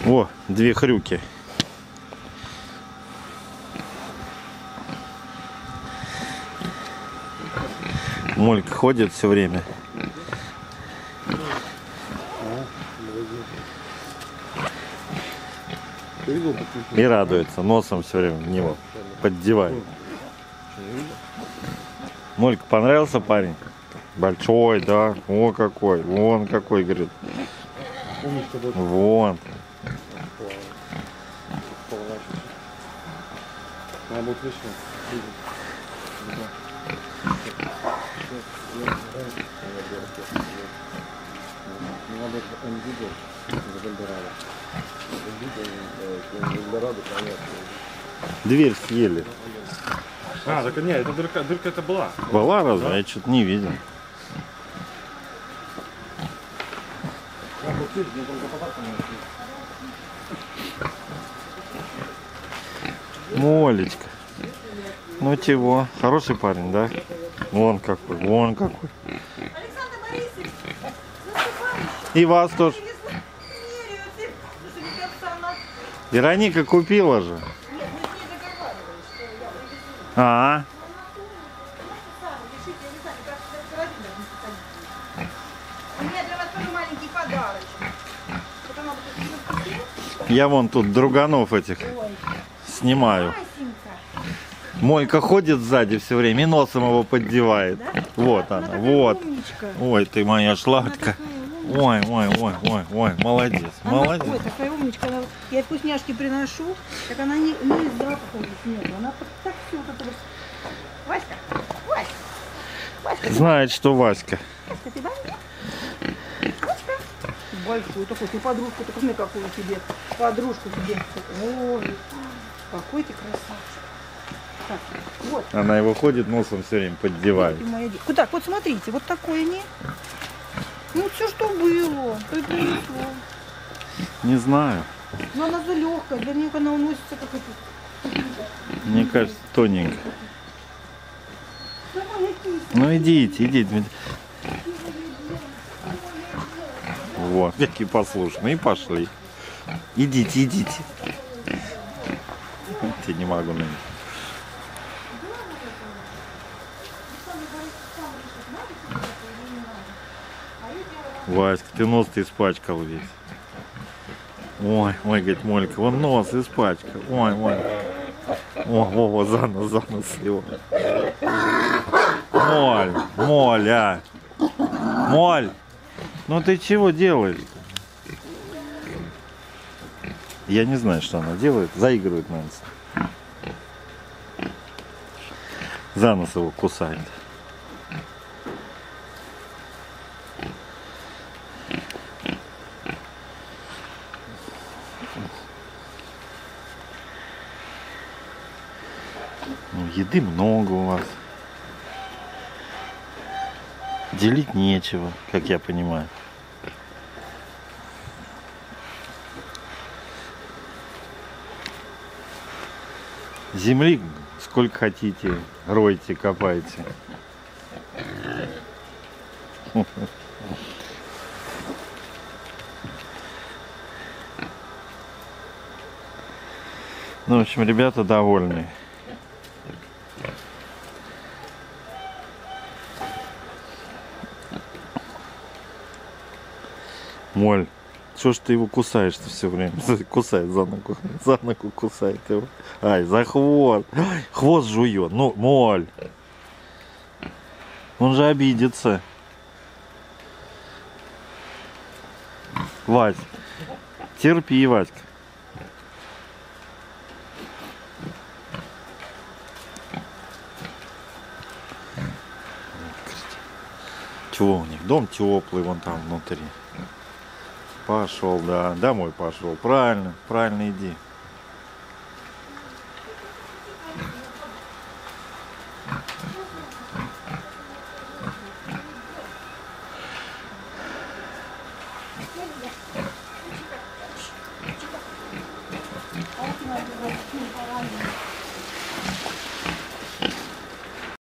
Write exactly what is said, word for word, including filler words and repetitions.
О, две хрюки. Молька ходит все время. И радуется, носом все время в него поддевает. Молька, понравился парень? Большой, да? О, какой, вон какой, говорит. Вон. Дверь съели. А, так нет, это дырка, дырка это была. Была разве? Да? Я что-то не видел. Молечка. Ну чего, хороший парень, да? Вон какой, вон какой. Александр Борисович, И вас тоже. Вероника купила же. А, -а. У меня для вас тоже маленький подарочек. Я вон тут друганов этих снимаю. Мойка ходит сзади все время и носом его поддевает. Да? Вот она, она вот. Умничка. Ой, ты моя сладкая. Ой, ой, ой, ой, ой, молодец, она, молодец. Ой, такая умничка. Она, я вкусняшки приношу, так она не, не из запаха нет. Она так все вот это вот. Васька, Васька, Васька. Знает, что Васька. Васька, ты Васька? Васька. Большую такую, ты подружку, такую, смотри, какую тебе. Подружку тебе. Ой, какой ты красавчик. Так, вот. Она его ходит, носом все время поддевает. Вот так, вот смотрите, вот такое не. Ну все, что было, то и принесло. Не знаю. Но она за легкая, для нее она уносится как это. Мне кажется, тоненько. Ну идите, идите. Вот, какие послушные. И пошли. Идите, идите. Я не могу на них. Васька, ты нос-то испачкал весь. Ой, ой, говорит, Молька, вон нос испачкал. Ой, ой. О, о, о, за нос, за нос его. Моль, Моль, а. Моль, ну ты чего делаешь? Я не знаю, что она делает. Заигрывает, наверное. За нос его кусает. Ну, еды много у вас. Делить нечего, как я понимаю. Земли сколько хотите, ройте, копайте. Ну, в общем, ребята довольны. Моль, что ж ты его кусаешь-то все время? Кусает за ногу, за ногу кусает его. Ай, за хвост. Ай, хвост жует. Ну, Моль. Он же обидится. Вась, терпи, Васька. Чего у них? Дом теплый вон там внутри. Пошел, да, домой пошел. Правильно, правильно иди.